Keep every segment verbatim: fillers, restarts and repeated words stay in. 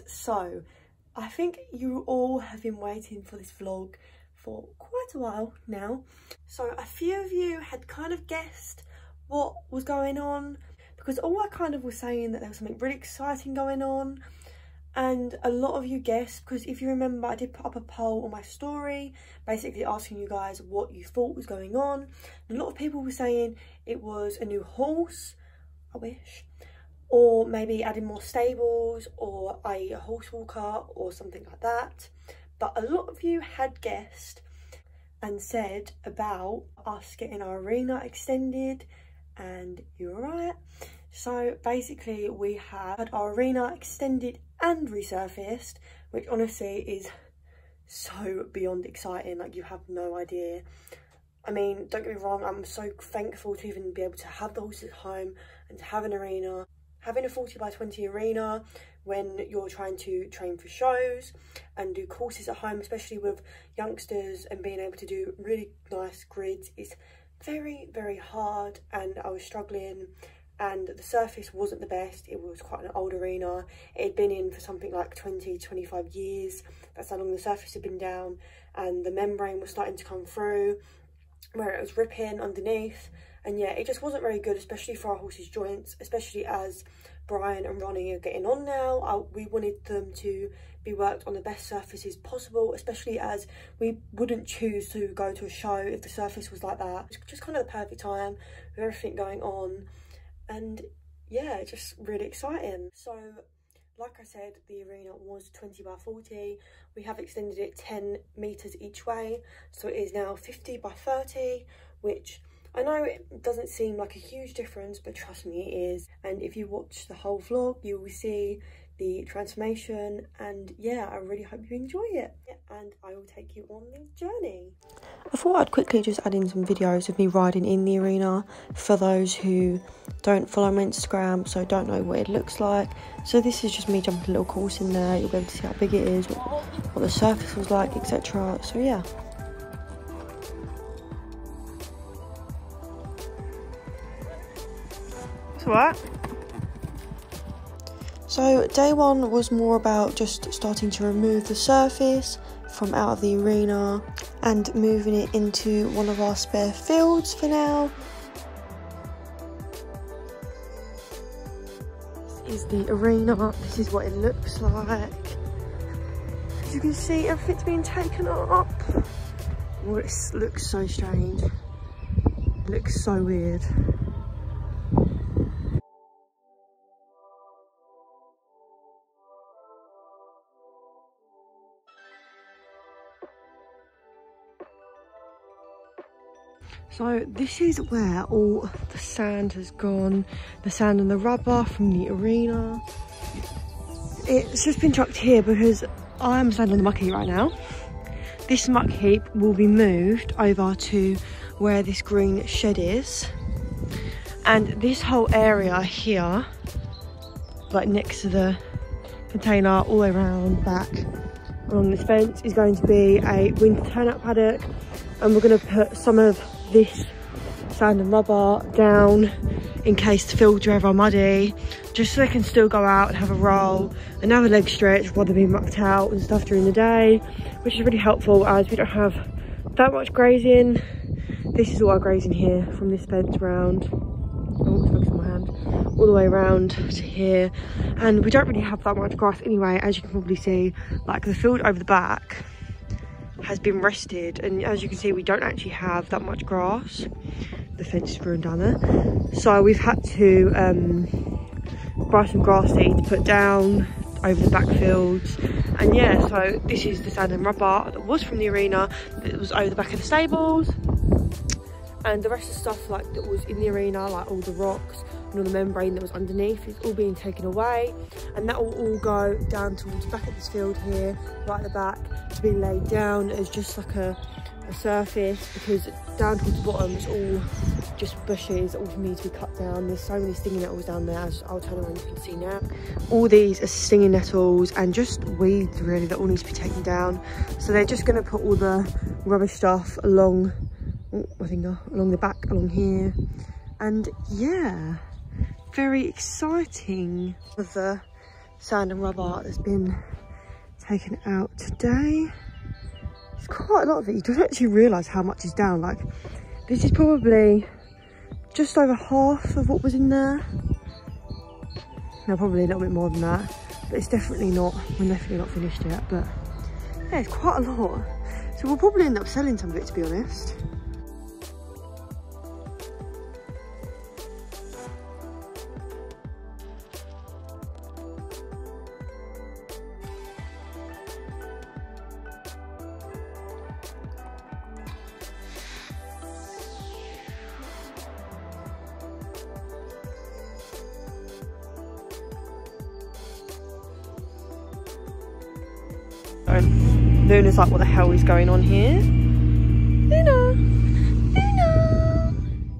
So I think you all have been waiting for this vlog for quite a while now. So a few of you had kind of guessed what was going on, because all I kind of was saying that there was something really exciting going on, and a lot of you guessed, because if you remember I did put up a poll on my story basically asking you guys what you thought was going on. A lot of people were saying it was a new horse, I wish, or maybe adding more stables or a horse walker or something like that. But a lot of you had guessed and said about us getting our arena extended, and you were right. So basically we had our arena extended and resurfaced, which honestly is so beyond exciting, like you have no idea. I mean, don't get me wrong, I'm so thankful to even be able to have the horses at home and to have an arena. Having a forty by twenty arena when you're trying to train for shows and do courses at home, especially with youngsters, and being able to do really nice grids is very, very hard, and I was struggling. And the surface wasn't the best. It was quite an old arena. It had been in for something like twenty, twenty-five years. That's how long the surface had been down, and the membrane was starting to come through where it was ripping underneath. And yeah, it just wasn't very good, especially for our horses' joints, especially as Brian and Ronnie are getting on now. I, we wanted them to be worked on the best surfaces possible, especially as we wouldn't choose to go to a show if the surface was like that. It's just kind of the perfect time with everything going on. And yeah, just really exciting. So like I said, the arena was twenty by forty. We have extended it ten meters each way, so it is now fifty by thirty, which I know it doesn't seem like a huge difference, but trust me, it is. And if you watch the whole vlog, you will see the transformation, and yeah, I really hope you enjoy it. And I will take you on the journey. I thought I'd quickly just add in some videos of me riding in the arena for those who don't follow my Instagram, so don't know what it looks like. So this is just me jumping a little course in there. You'll be able to see how big it is, what, what the surface was like, et cetera. So yeah. What? So day one was more about just starting to remove the surface from out of the arena and moving it into one of our spare fields for now. This is the arena. This is what it looks like. As you can see, everything's being taken up. Oh, it looks so strange. It looks so weird. So this is where all the sand has gone, the sand and the rubber from the arena. It's just been chucked here because I'm standing on the muck heap right now. This muck heap will be moved over to where this green shed is. And this whole area here, like next to the container, all the way around back along this fence, is going to be a winter turnout paddock. And we're going to put some of this sand and rubber down in case the fields are ever muddy, just so they can still go out and have a roll and have a leg stretch while they're being mucked out and stuff during the day, which is really helpful as we don't have that much grazing. This is all our grazing here from this fence round, oh, it's focused on my hand, all the way around to here, and we don't really have that much grass anyway, as you can probably see. Like the field over the back has been rested, and as you can see, we don't actually have that much grass. The fence is ruined down there, so we've had to um, buy some grass seed to put down over the backfields. And yeah, so this is the sand and rubber that was from the arena, that was over the back of the stables, and the rest of the stuff like that was in the arena, like all the rocks and all the membrane that was underneath, is all being taken away, and that will all go down towards the back of this field here, right at the back, to be laid down as just like a, a surface, because down towards the bottom it's all just bushes that all need to be cut down. There's so many stinging nettles down there, as I'll turn around, you can see now. All these are stinging nettles and just weeds really that all needs to be taken down. So they're just going to put all the rubbish stuff along, oh, my finger, along the back, along here. And yeah, very exciting. The sand and rubber that's been taken out today. It's quite a lot of it. You don't actually realise how much is down. Like, this is probably just over half of what was in there. No, probably a little bit more than that. But it's definitely not, we're definitely not finished yet. But yeah, it's quite a lot. So we'll probably end up selling some of it, to be honest. Luna's like, what the hell is going on here? Luna! Luna!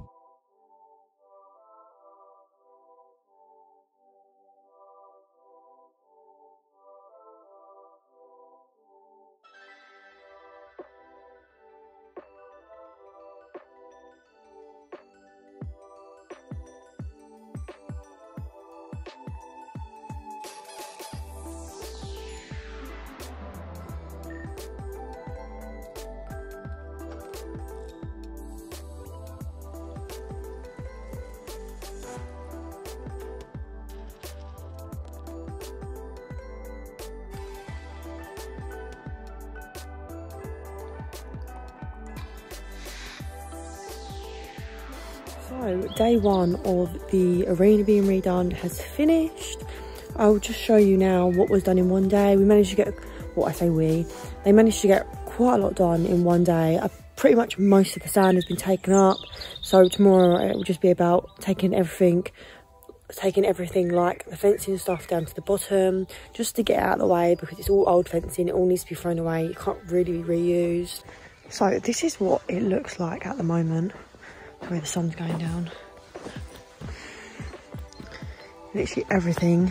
So day one of the arena being redone has finished. I'll just show you now what was done in one day. We managed to get, what I say we, they managed to get quite a lot done in one day. I, pretty much most of the sand has been taken up. So tomorrow it will just be about taking everything, taking everything like the fencing and stuff down to the bottom, just to get it out of the way because it's all old fencing. It all needs to be thrown away. It can't really be reused. So this is what it looks like at the moment, where the sun's going down. Literally everything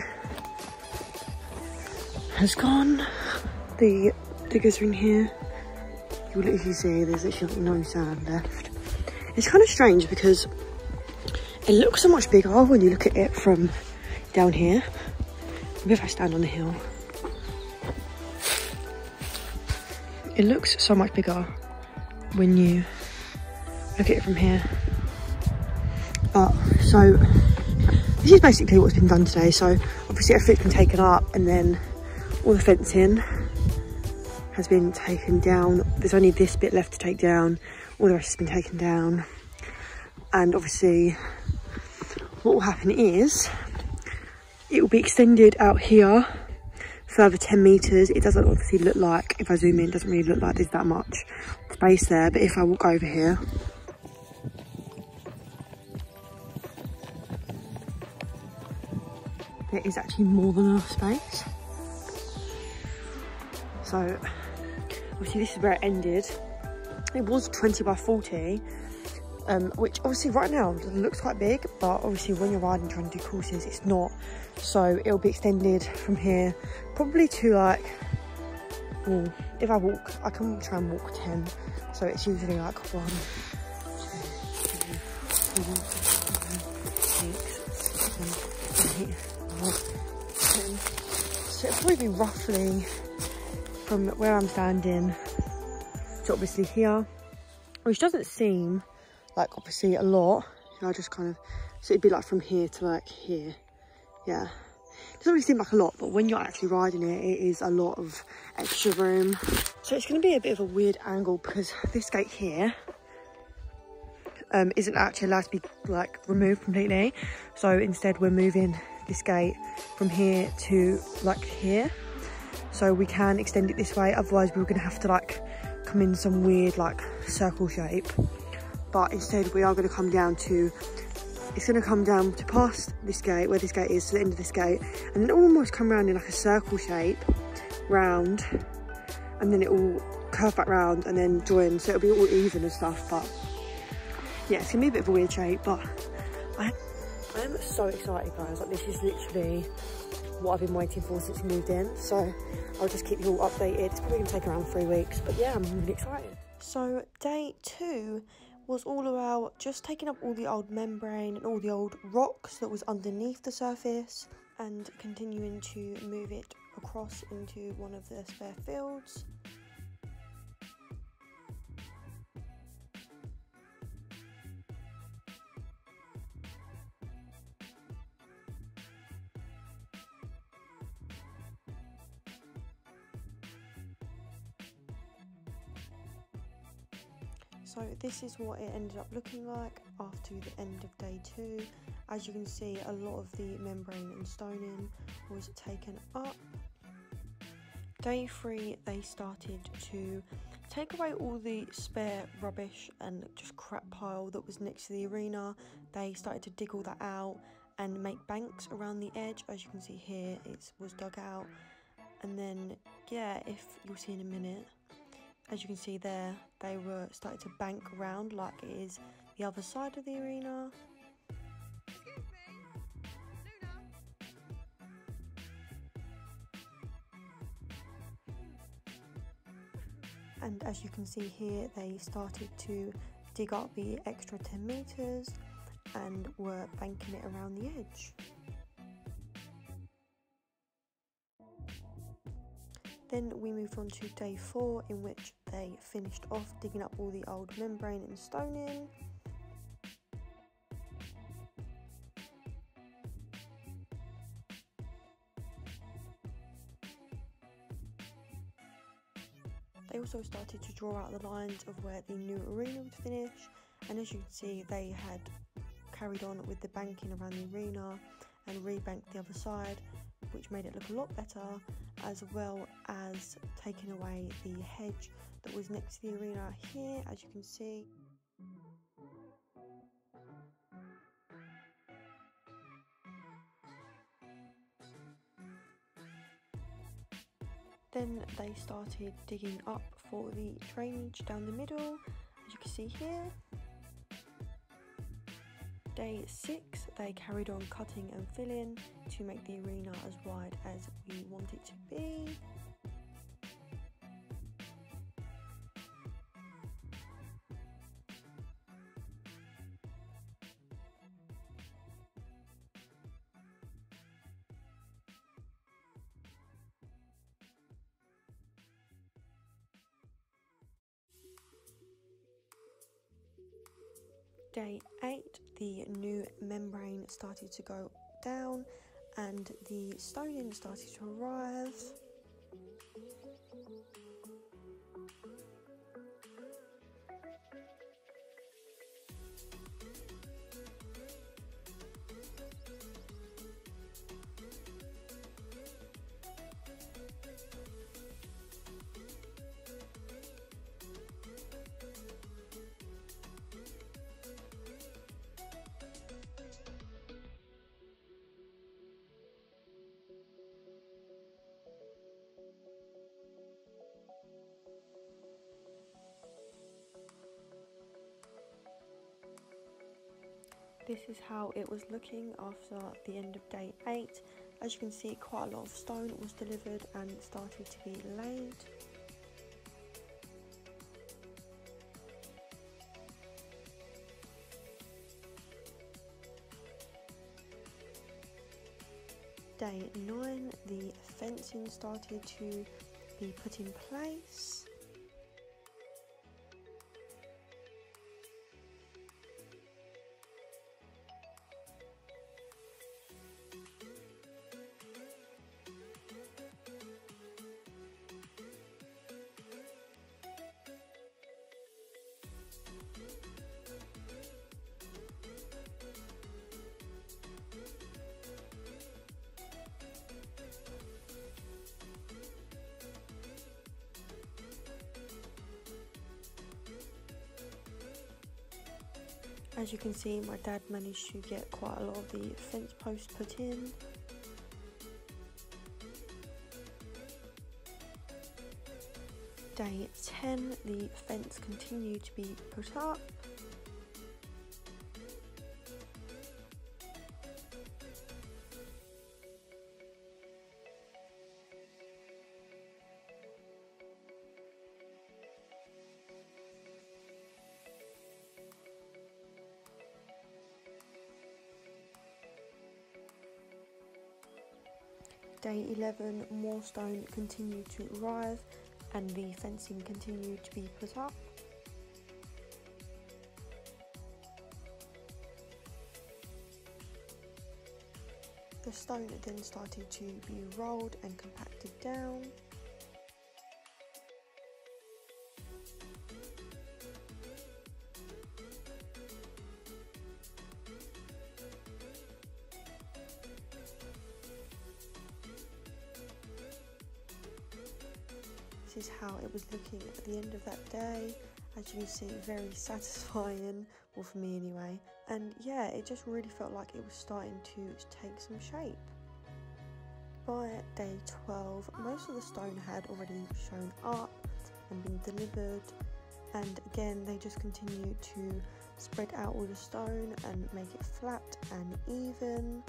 has gone. The diggers are in here. You'll literally see there's literally no sand left. It's kind of strange because it looks so much bigger when you look at it from down here. Maybe if I stand on the hill. It looks so much bigger when you look at it from here. But so this is basically what's been done today. So obviously everything's been taken up and then all the fencing has been taken down. There's only this bit left to take down. All the rest has been taken down. And obviously what will happen is it will be extended out here further ten meters. It doesn't obviously look like, if I zoom in, it doesn't really look like there's that much space there. But if I walk over here, there is actually more than enough space. So obviously this is where it ended. It was twenty by forty, um, which obviously right now looks quite big, but obviously when you're riding trying to do courses, it's not. So it'll be extended from here, probably to like, well, if I walk, I can try and walk ten. So it's usually like one, two, three, four, five, six, seven, eight, ten. So it'll probably be roughly from where I'm standing to obviously here, which doesn't seem like obviously a lot. I just kind of, so it'd be like from here to like here. Yeah, it doesn't really seem like a lot, but when you're actually riding it, it is a lot of extra room. So it's going to be a bit of a weird angle because this gate here um, isn't actually allowed to be like removed completely. So instead we're moving this gate from here to like here. So we can extend it this way, otherwise we were going to have to like come in some weird like circle shape. But instead we are going to come down to, it's going to come down to past this gate, where this gate is, to the end of this gate, and then almost come around in like a circle shape, round, and then it will curve back round and then join, so it'll be all even and stuff. But yeah, it's going to be a bit of a weird shape, but I, I am so excited, guys. Like, this is literally what I've been waiting for since we moved in, so I'll just keep you all updated. It's probably going to take around three weeks, but yeah, I'm really excited. So day two was all about just taking up all the old membrane and all the old rocks that was underneath the surface and continuing to move it across into one of the spare fields. So this is what it ended up looking like after the end of day two. As you can see, a lot of the membrane and stoning was taken up. Day three, they started to take away all the spare rubbish and just crap pile that was next to the arena. They started to dig all that out and make banks around the edge. As you can see here, it was dug out. And then, yeah, if you'll see in a minute, as you can see there, they were starting to bank around like it is the other side of the arena. Excuse me, Luna. And as you can see here, they started to dig up the extra ten metres and were banking it around the edge. Then we moved on to day four, in which they finished off digging up all the old membrane and stoning. They also started to draw out the lines of where the new arena would finish, and as you can see, they had carried on with the banking around the arena and rebanked the other side, which made it look a lot better, as well as taking away the hedge that was next to the arena here, as you can see. Then they started digging up for the drainage down the middle, as you can see here. Day six, they carried on cutting and filling to make the arena as wide as we want it to be. Day eight, the new membrane started to go down and the stoning started to arrive. This is how it was looking after the end of day eight. As you can see, quite a lot of stone was delivered and started to be laid. Day nine, the fencing started to be put in place. As you can see, my dad managed to get quite a lot of the fence posts put in. Day ten, the fence continued to be put up. day eleven, more stone continued to arrive and the fencing continued to be put up. The stone then started to be rolled and compacted down. This is how it was looking at the end of that day. As you can see, very satisfying, well for me anyway. And yeah, it just really felt like it was starting to take some shape. By day twelve, most of the stone had already shown up and been delivered. And again, they just continued to spread out all the stone and make it flat and even.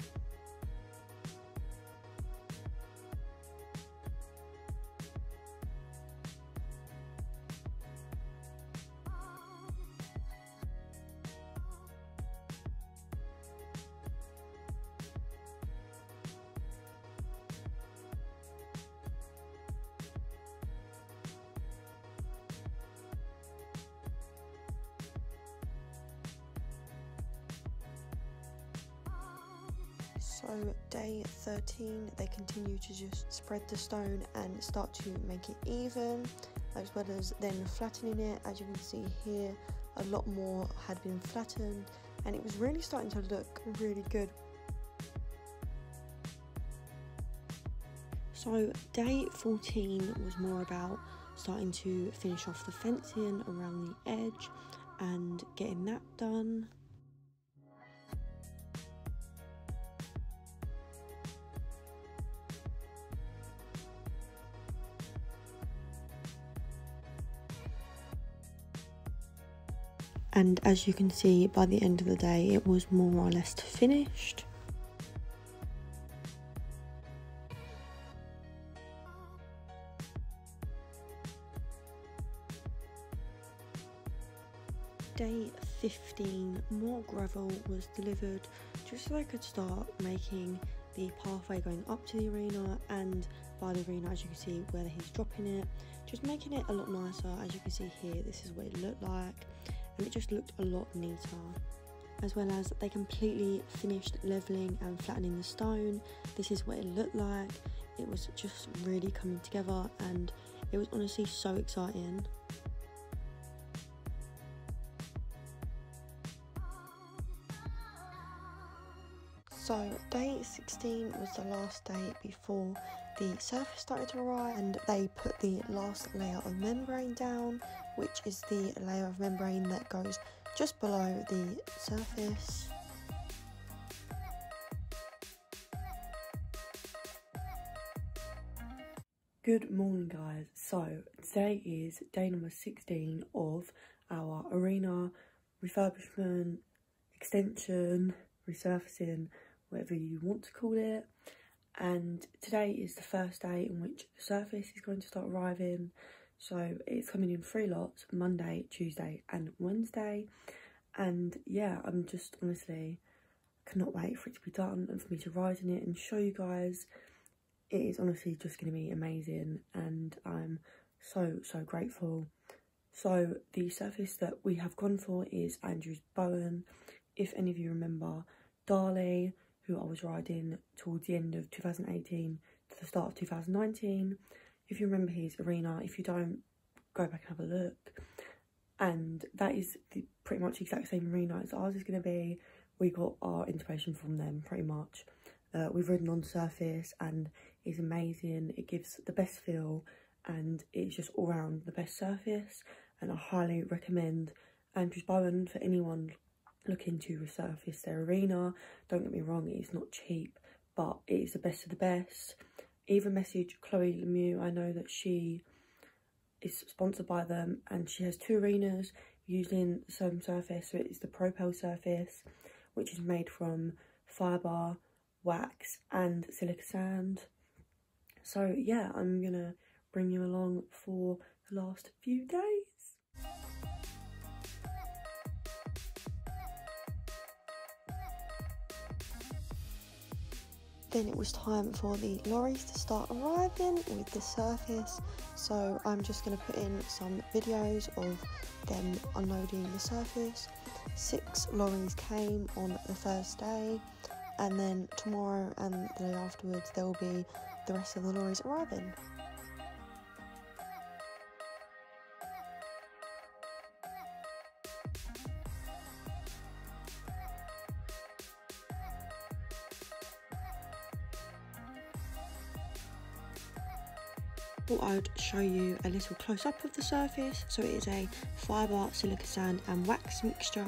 So day thirteen, they continue to just spread the stone and start to make it even, as well as then flattening it. As you can see here, a lot more had been flattened and it was really starting to look really good. So day fourteen was more about starting to finish off the fencing around the edge and getting that done. And as you can see, by the end of the day, it was more or less finished. Day fifteen, more gravel was delivered just so I could start making the pathway going up to the arena, and by the arena, as you can see where he's dropping it, just making it a lot nicer. As you can see here, this is what it looked like. And it just looked a lot neater, as well as they completely finished levelling and flattening the stone. This is what it looked like. It was just really coming together and it was honestly so exciting. So day sixteen was the last day before the surface started to arrive, and they put the last layer of membrane down, which is the layer of membrane that goes just below the surface. Good morning guys, so today is day number sixteen of our arena refurbishment, extension, resurfacing, whatever you want to call it. And today is the first day in which the surface is going to start arriving. So it's coming in three lots: Monday, Tuesday and Wednesday. And yeah, I'm just honestly cannot wait for it to be done and for me to ride in it and show you guys. It is honestly just going to be amazing and I'm so so grateful. So the surface that we have gone for is Andrew's Bowen. If any of you remember Darley, who I was riding towards the end of two thousand eighteen to the start of two thousand nineteen. If you remember his arena, if you don't, go back and have a look. And that is the pretty much exact same arena as ours is going to be. We got our inspiration from them pretty much. Uh, we've ridden on surface and it's amazing. It gives the best feel and it's just all round the best surface. And I highly recommend Andrew's Bowen for anyone looking to resurface their arena. Don't get me wrong, it's not cheap, but it is the best of the best. Even message Chloe Lemieux. I know that she is sponsored by them and she has two arenas using the same surface. So it is the Propel surface, which is made from fibre, wax and silica sand. So yeah, I'm gonna bring you along for the last few days. then it was time for the lorries to start arriving with the surface. So I'm just going to put in some videos of them unloading the surface. Six lorries came on the first day, and then tomorrow and the day afterwards there will be the rest of the lorries arriving. Thought I'd show you a little close up of the surface. So it is a fibre, silica sand and wax mixture.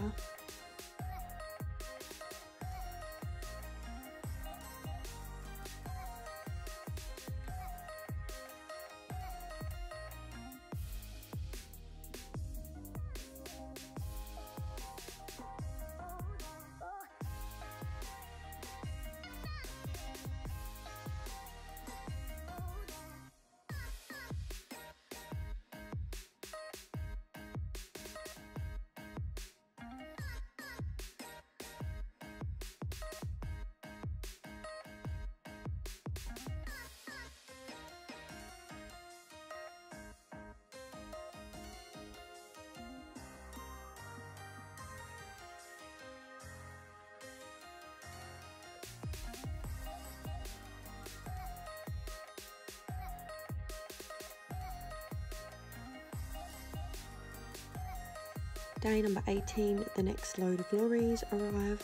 Day number eighteen, the next load of lorries arrived.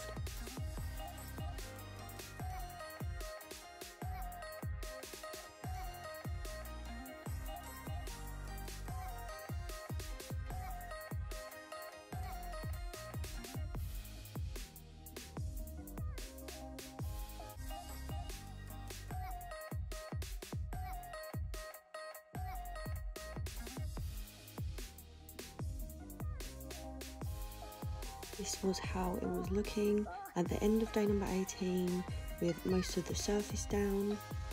This was how it was looking at the end of day number eighteen, with most of the surface down.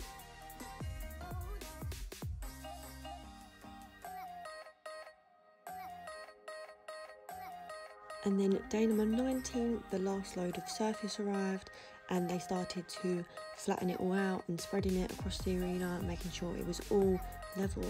And then day number nineteen, the last load of surface arrived, and they started to flatten it all out and spreading it across the arena, making sure it was all level.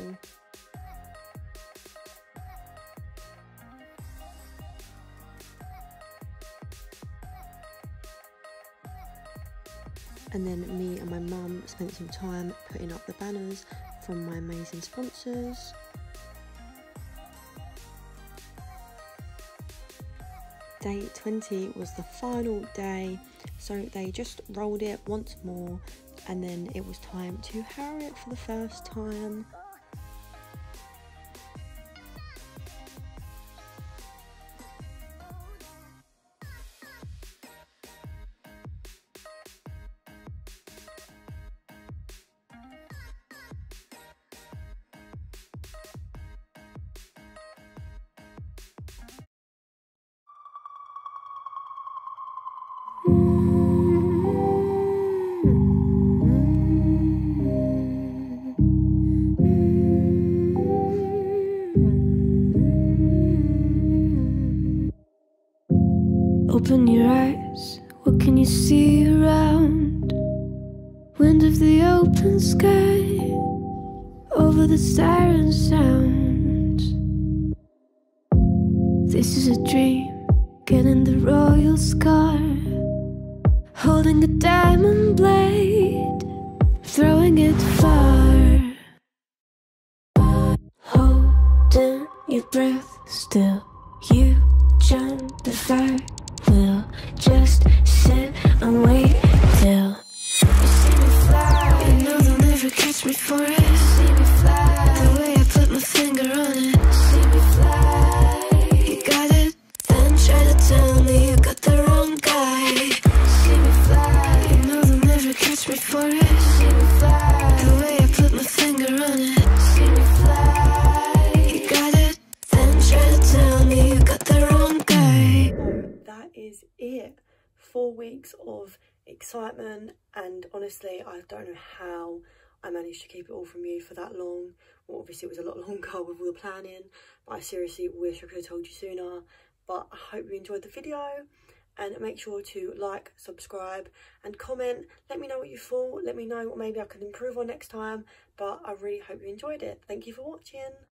And then me and my mum spent some time putting up the banners from my amazing sponsors. Day twenty was the final day, so they just rolled it once more, and then it was time to harrow it for the first time. Open your eyes, what can you see around? Wind of the open sky, over the siren sound. This is a dream, getting the royal scar, holding a diamond blade, throwing it far. Holding your breath still, you jump the fire. We'll just sit and wait till you see me fly. You know they'll never catch me for it. See me fly, the way I put my finger on it. See me fly, you got it, then try to tell me you got the wrong guy. See me fly, you know they'll never catch me for it. See me fly, the way I put my finger on it. See me fly, you got it, then try to tell me you got the wrong guy. That is it. Four weeks of excitement, and honestly I don't know how I managed to keep it all from you for that long. Well, obviously it was a lot longer with all the planning, but I seriously wish I could have told you sooner. But I hope you enjoyed the video, and make sure to like, subscribe and comment. Let me know what you thought. Let me know what maybe I could improve on next time, but I really hope you enjoyed it. Thank you for watching.